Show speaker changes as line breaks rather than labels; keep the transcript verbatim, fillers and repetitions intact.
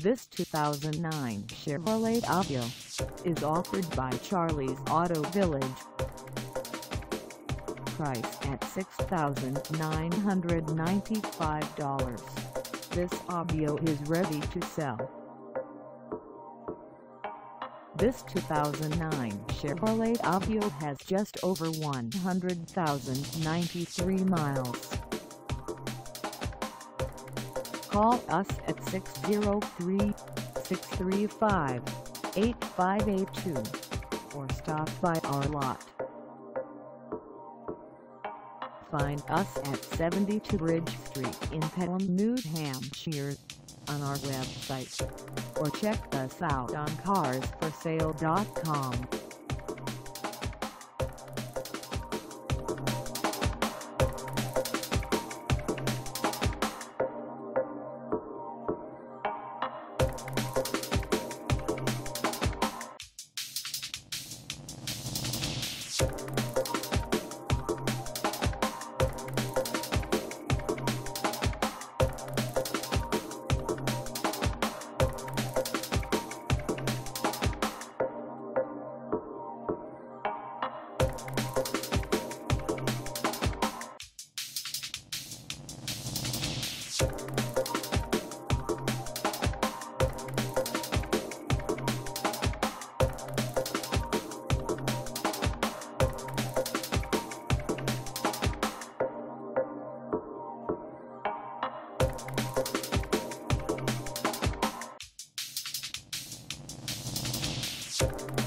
This two thousand nine Chevrolet Aveo is offered by Charlie's Auto Village. Price at six thousand nine hundred ninety-five dollars. This Aveo is ready to sell. This two thousand nine Chevrolet Aveo has just over one hundred thousand ninety-three miles. Call us at six oh three, six three five, eight five eight two or stop by our lot. Find us at seventy-two Bridge Street in Pelham, New Hampshire, on our website, or check us out on cars for sale dot com.
You